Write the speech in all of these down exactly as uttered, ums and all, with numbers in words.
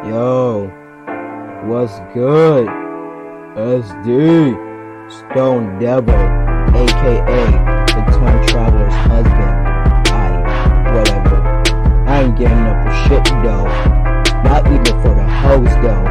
Yo, what's good? S D, Stone Devil, aka the Time Traveler's husband. I, whatever. I ain't getting up for shit though. Not even for the hoes though.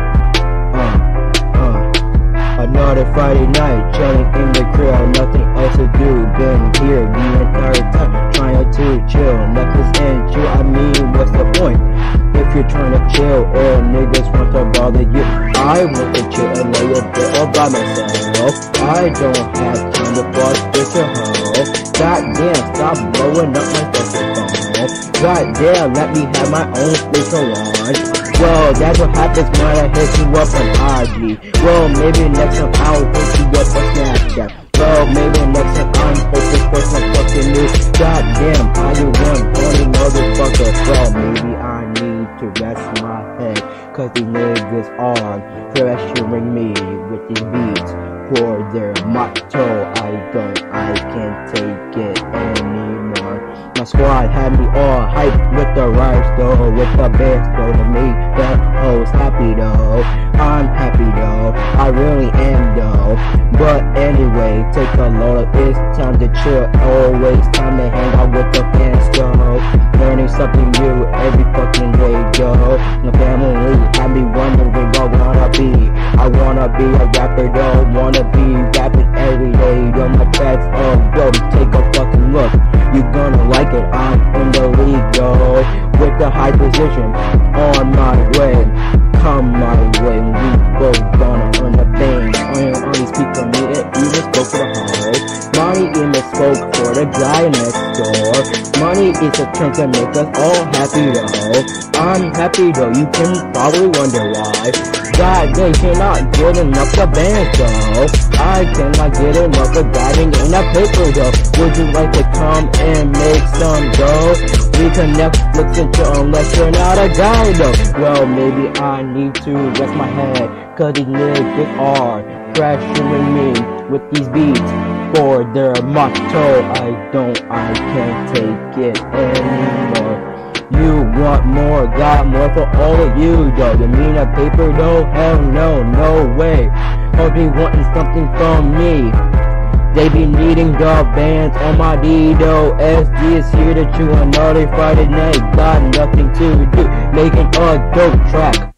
Uh, uh. Another Friday night, chilling in the crib, nothing else to do. Been here the entire time, trying to chill. Nothing's and chill, I mean, what's the point? If you're trying to chill, or niggas want to bother you, I want to chill and lay a bit all by myself. I don't have time to fuck with your hoe. Goddamn, stop blowing up my fucking phone. Goddamn, let me have my own speaker on. Well, that's what happens when I hit you up on I G. Well, maybe next time I'll hit you up on Snapchat. Well, maybe next time I'm open for some fucking news. Goddamn, I you one funny motherfucker. Well, maybe I need to rest my head, cause these niggas are pressuring me with these beats for their motto. I don't, I can't take it anymore. My squad had me all hyped with the riots though, with the bands though. To me, the hoes happy though. I'm happy though, I really am though. But anyway, take a load of it's time to chill. Always time to hang out with the fans though. Learning something new every fucking day though. My family had me wondering what I wanna be. I wanna be a rapper though, wanna be rapping every day. Yo, my tracks, oh yo, take a fucking look. You gonna like it, I'm in the league, yo. With the high position, on my way. Come my way, we both gonna earn the fame. I ain't only speak for me, it even spoke for the hoe. Money in the spoke for the guy next door. Money is a term to make us all happy though. I'm happy though, you can probably wonder why. God, they cannot get enough of bands though. I cannot get enough of diving in a paper though. Would you like to come and make some dough? We can Netflix and chill unless you're not a guy though. Well, maybe I need to rest my head, cause these niggas are pressuring me with these beats for their motto. I don't, I can't take it anymore. You want more, got more for all of you though. You mean a paper though? Hell no, no way. Hope you wanting something from me. They be needing the bands on my D though. S D is here to chew another Friday night. Got nothing to do, making a dope track.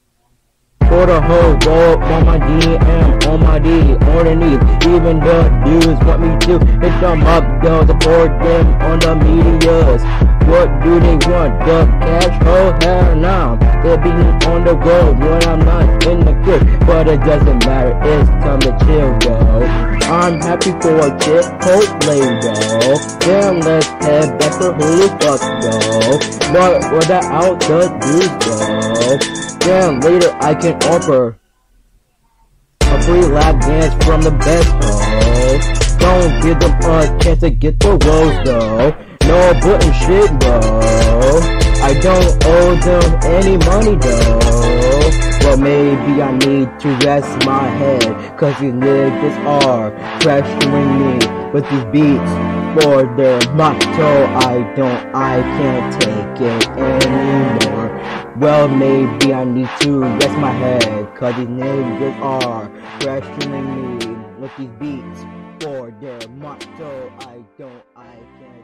For the whole world on my D M, on my D, underneath. Even the dudes want me to hit them up, though, support them on the medias. What do they want? The cash? Oh hell no. They'll be on the road when I'm not in the crib. But it doesn't matter, it's time to chill though. I'm happy for a chick, hope lay though. Then let's head back to Hulu fuck though. But without the dudes though. Then later I can offer a free lap dance from the best hoe. Don't give them a chance to get the rose though. No button shit though. I don't owe them any money though. Well, maybe I need to rest my head, cause these niggas are pressuring me with these beats for their motto. I don't, I can't take it anymore. Well, maybe I need to rest my head, cause these niggas are pressuring me with these beats for their motto. I don't, I can't.